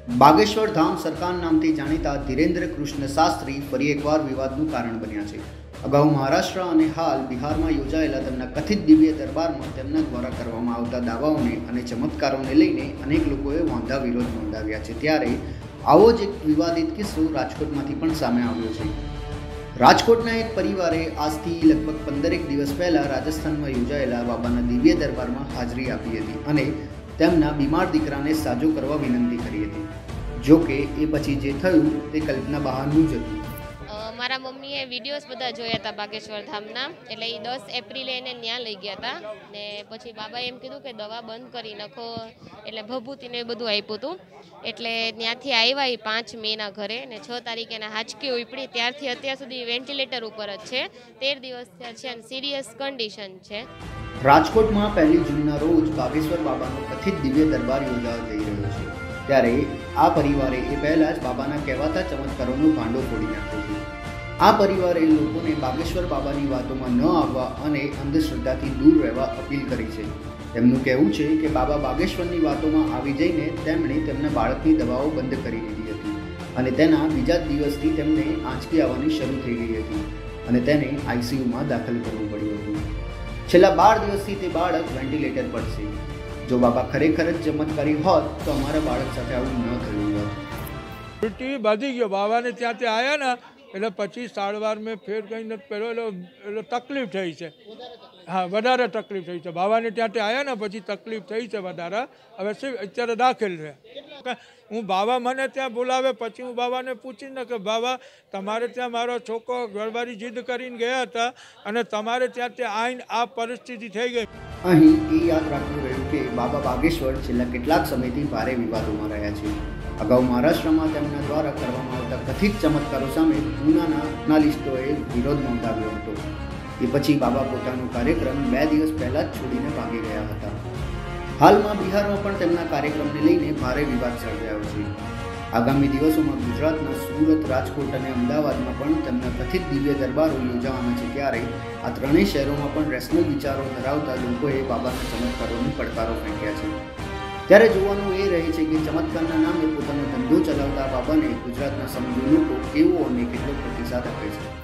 बागेश्वर धाम सरकार नामથી જાણીતા ધીરેન્દ્ર કૃષ્ણ શાસ્ત્રી ફરી એકવાર વિવાદનું કારણ બન્યા છે। અગાઉ મહારાષ્ટ્ર અને હાલ બિહારમાં યોજાયેલા તેમના કથિત દિવ્ય દરબારમાં તેમના દ્વારા કરવામાં આવતા દાવાઓને અને ચમત્કારોને લઈને અનેક લોકોએ વાંધા વિરોધ નોંધાવ્યા છે। ત્યારે આવો જ એક વિવાદિત કિસ્સો રાજકોટમાંથી પણ સામે આવ્યો છે। રાજકોટના એક પરિવારે આજથી લગભગ 15 દિવસ પહેલા રાજસ્થાનમાં યોજાયેલા બાબાના દિવ્ય દરબારમાં હાજરી આપી હતી અને તેમના બીમાર દીકરાને સાજો કરવા વિનંતી કરી હતી। જો કે એ પછી જે થયું તે કલ્પના બહારનું જ હતું। મારા મમ્મીએ વિડીયોઝ બધા જોયા હતા બાગેશ્વર ધામના, એટલે એ 10 એપ્રિલે એને ત્યાં લઈ ગયા હતા ને પછી બાબાએ એમ કીધું કે દવા બંધ કરી નાખો, એટલે ભભૂતિને એ બધું આપ્યું હતું। એટલે ત્યાંથી આવ્યા એ 5 મેના ઘરે ને 6 તારીખે એના હાચકી ઉપડી, ત્યારથી અત્યાર સુધી વેન્ટિલેટર ઉપર જ છે। 13 દિવસ થયા છે અને સિરિયસ કન્ડિશન છે। રાજકોટમાં 1 જૂનના રોજ બાગેશ્વર બાબાનો કથિત દિવ્ય દરબાર યોજાવા જઈ રહ્યો છે। ત્યારે આ પરિવારે એ પહેલા જ બાબાના કહેવાતા ચમત્કારોનો ભાંડો ફોડી નાખ્યો છે। આ પરિવારે લોકોને બાગેશ્વર બાબાની વાતોમાં ન આવવા અને અંધશ્રદ્ધાથી દૂર રહેવા અપીલ કરી છે। તેમનું કહેવું છે કે બાબા બાગેશ્વરની વાતોમાં આવી જઈને તેમણે તેમના બાળકની દવાઓ બંધ કરી દીધી હતી અને તેના બીજા જ દિવસથી તેમને આંચકી આવવાની શરૂ થઈ ગઈ હતી અને તેને આઈસીયુમાં દાખલ કરવું પડ્યું હતું। છેલ્લા 12 દિવસથી તે બાળક વેન્ટિલેટર પર છે। જો બાબા ખરેખર જ ચમત્કારી હોત તો અમારા બાળક સાથે આવું ન થયું હોત। ટીવી બાંધી ગયો બાબાને ત્યાંથી આવ્યા ને એટલે પછી સારવાર મેં ફેર કંઈ નથી પહેલો એટલે તકલીફ થઈ છે। હા, વધારે તકલીફ થઈ છે। બાબાને ત્યાંથી આવ્યા ને પછી તકલીફ થઈ છે વધારે। હવે શું અત્યારે દાખલ છે। હું બાબા મને ત્યાં બોલાવે પછી હું બાબાને પૂછીને કે બાબા તમારે ત્યાં મારો છોકરો ઘરવાળી જીદ કરીને ગયા હતા અને તમારે ત્યાંથી આવીને આ પરિસ્થિતિ થઈ ગઈ। અહીં એ યાદ રાખવું રહ્યું કે બાબા બાગેશ્વર છેલ્લા કેટલાક સમયથી ભારે વિવાદોમાં રહ્યા છે। અગાઉ મહારાષ્ટ્રમાં તેમના દ્વારા કરવામાં આવતા કથિત ચમત્કારો સામે જૂના જર્નલિસ્ટોએ વિરોધ નોંધાવ્યો હતો। એ પછી બાબા પોતાનો કાર્યક્રમ 2 દિવસ પહેલા જ છોડીને ભાગી ગયા હતા। હાલમાં બિહારમાં પણ તેમના કાર્યક્રમને લઈને ભારે વિવાદ સર્જાયો છે। આગામી દિવસોમાં ગુજરાતના સુરત, રાજકોટ અને અમદાવાદમાં પણ તેમના કથિત દિવ્ય દરબારો યોજાવાના છે। ત્યારે આ ત્રણેય શહેરોમાં પણ રેશનલ વિચારો ધરાવતા લોકોએ બાબાના ચમત્કારોની પડકારો ફેંક્યા છે। ત્યારે જોવાનું એ રહે છે કે ચમત્કારના નામે પોતાનો ધંધો ચલાવતા બાબાને ગુજરાતના સમજુ લોકો કેવો અને કેટલો પ્રતિસાદ આપે છે।